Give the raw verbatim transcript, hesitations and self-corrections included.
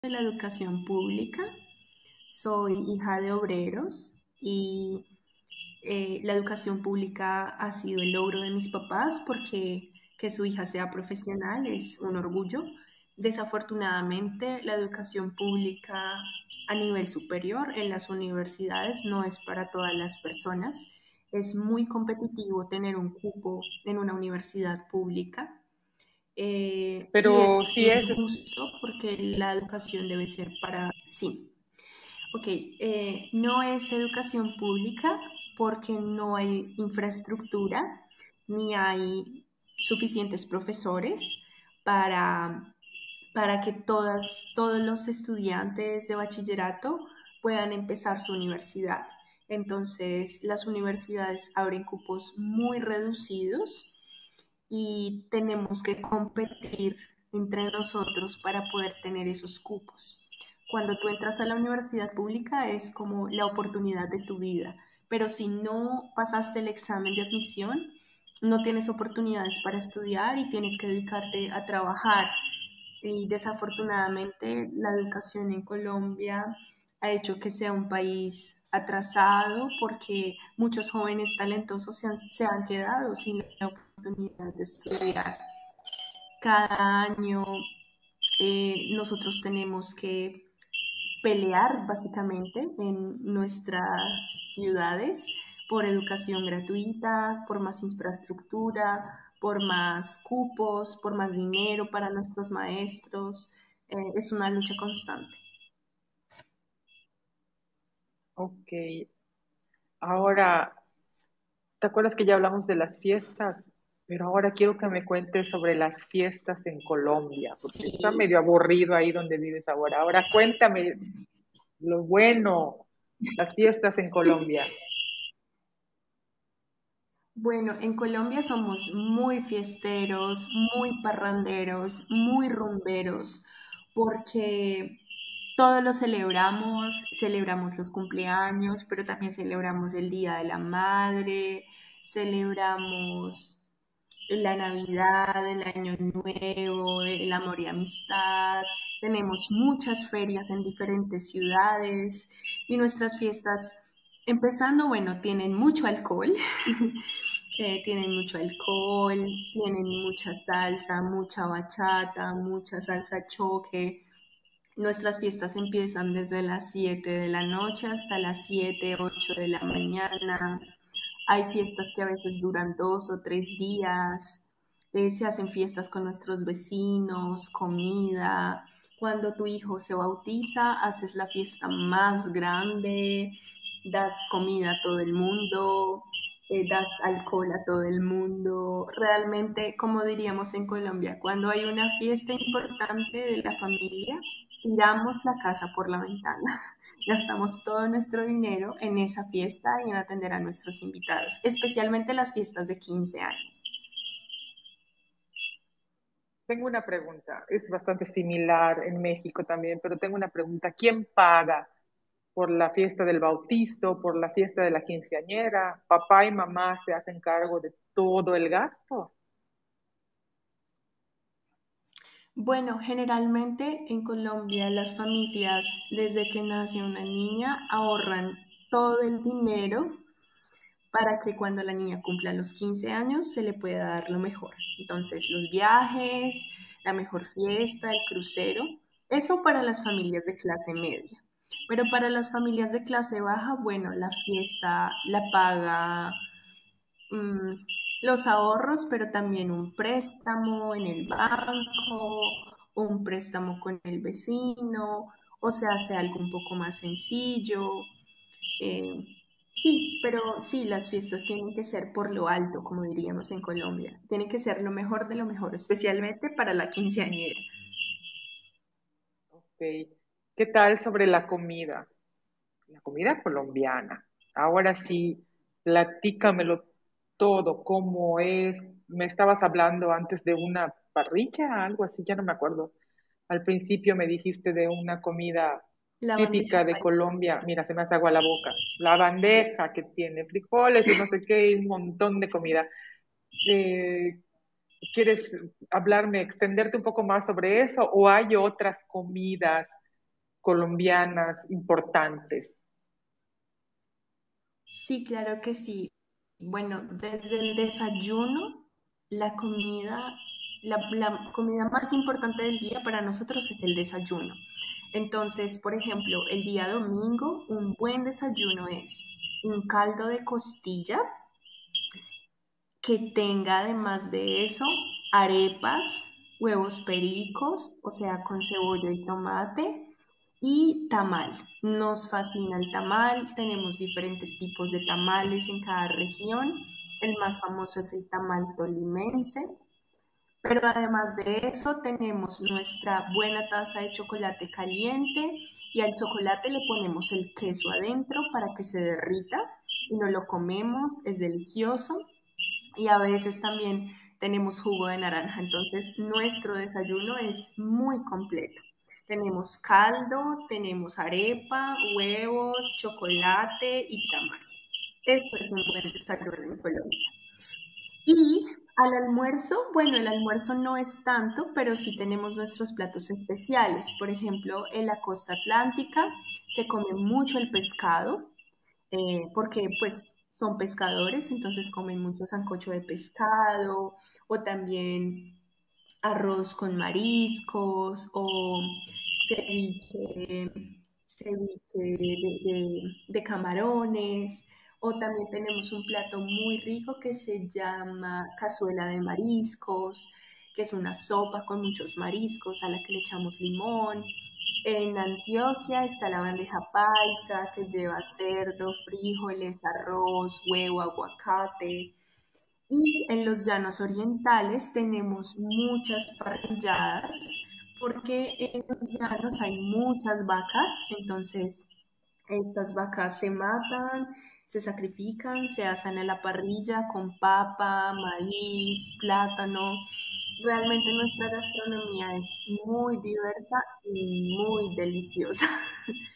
de la educación pública. Soy hija de obreros y eh, la educación pública ha sido el logro de mis papás porque que su hija sea profesional es un orgullo. Desafortunadamente, la educación pública a nivel superior en las universidades no es para todas las personas. Es muy competitivo tener un cupo en una universidad pública eh, y Pero es sí es, es- injusto porque la educación debe ser para sí. Ok, eh, no es educación pública porque no hay infraestructura ni hay suficientes profesores para, para que todas, todos los estudiantes de bachillerato puedan empezar su universidad. Entonces, las universidades abren cupos muy reducidos y tenemos que competir entre nosotros para poder tener esos cupos. Cuando tú entras a la universidad pública es como la oportunidad de tu vida, pero si no pasaste el examen de admisión, no tienes oportunidades para estudiar y tienes que dedicarte a trabajar. Y desafortunadamente la educación en Colombia ha hecho que sea un país atrasado porque muchos jóvenes talentosos se han, se han quedado sin la oportunidad de estudiar. Cada año eh, nosotros tenemos que pelear básicamente en nuestras ciudades por educación gratuita, por más infraestructura, por más cupos, por más dinero para nuestros maestros. Eh, es una lucha constante. ok. Ahora, ¿te acuerdas que ya hablamos de las fiestas? Pero ahora quiero que me cuentes sobre las fiestas en Colombia, porque está Sí, medio aburrido ahí donde vives ahora. Ahora cuéntame lo bueno, las fiestas en Colombia. bueno, en Colombia somos muy fiesteros, muy parranderos, muy rumberos, porque todo lo celebramos, celebramos los cumpleaños, pero también celebramos el Día de la Madre, celebramos la Navidad, el Año Nuevo, el amor y amistad. Tenemos muchas ferias en diferentes ciudades y nuestras fiestas, empezando, bueno, tienen mucho alcohol, eh, tienen mucho alcohol, tienen mucha salsa, mucha bachata, mucha salsa choque. Nuestras fiestas empiezan desde las siete de la noche hasta las siete ocho de la mañana. Hay fiestas que a veces duran dos o tres días. Eh, se hacen fiestas con nuestros vecinos, comida. Cuando tu hijo se bautiza, haces la fiesta más grande, das comida a todo el mundo, eh, das alcohol a todo el mundo. Realmente, como diríamos en Colombia, cuando hay una fiesta importante de la familia, tiramos la casa por la ventana. Gastamos todo nuestro dinero en esa fiesta y en atender a nuestros invitados, especialmente las fiestas de quince años. Tengo una pregunta, es bastante similar en México también, pero tengo una pregunta. ¿Quién paga por la fiesta del bautizo, por la fiesta de la quinceañera? ¿Papá y mamá se hacen cargo de todo el gasto? Bueno, generalmente en Colombia las familias desde que nace una niña ahorran todo el dinero para que cuando la niña cumpla los quince años se le pueda dar lo mejor. Entonces, los viajes, la mejor fiesta, el crucero, eso para las familias de clase media. Pero para las familias de clase baja, bueno, la fiesta la paga mm, los ahorros, pero también un préstamo en el banco, un préstamo con el vecino, o se hace algo un poco más sencillo. Eh, sí, pero sí, las fiestas tienen que ser por lo alto, como diríamos en Colombia. Tienen que ser lo mejor de lo mejor, especialmente para la quinceañera. Ok. ¿Qué tal sobre la comida? La comida colombiana. Ahora sí, platícamelo todo, cómo es. Me estabas hablando antes de una parrilla, algo así, ya no me acuerdo. Al principio me dijiste de una comida La bandeja típica de paisa. Colombia. Mira, se me hace agua la boca. La bandeja que tiene frijoles y no sé qué, y un montón de comida. Eh, ¿Quieres hablarme, extenderte un poco más sobre eso o hay otras comidas colombianas importantes? Sí, claro que sí. Bueno, desde el desayuno, la comida, la, la comida más importante del día para nosotros es el desayuno. Entonces, por ejemplo, el día domingo, un buen desayuno es un caldo de costilla que tenga además de eso arepas, huevos pericos, o sea, con cebolla y tomate, y tamal. Nos fascina el tamal, tenemos diferentes tipos de tamales en cada región. El más famoso es el tamal tolimense, pero además de eso tenemos nuestra buena taza de chocolate caliente y al chocolate le ponemos el queso adentro para que se derrita y nos lo comemos, es delicioso y a veces también tenemos jugo de naranja. Entonces, nuestro desayuno es muy completo. Tenemos caldo, tenemos arepa, huevos, chocolate y tamal. Eso es un buen desayuno en Colombia. Y al almuerzo, bueno, el almuerzo no es tanto, pero sí tenemos nuestros platos especiales. Por ejemplo, en la costa atlántica se come mucho el pescado, eh, porque pues son pescadores, entonces comen mucho sancocho de pescado o también arroz con mariscos o ceviche, ceviche de, de- de camarones. O también tenemos un plato muy rico que se llama cazuela de mariscos, que es una sopa con muchos mariscos a la que le echamos limón. En Antioquia está la bandeja paisa que lleva cerdo, frijoles, arroz, huevo, aguacate. Y en los llanos orientales tenemos muchas parrilladas porque en los llanos hay muchas vacas, entonces estas vacas se matan, se sacrifican, se asan a la parrilla con papa, maíz, plátano. Realmente nuestra gastronomía es muy diversa y muy deliciosa.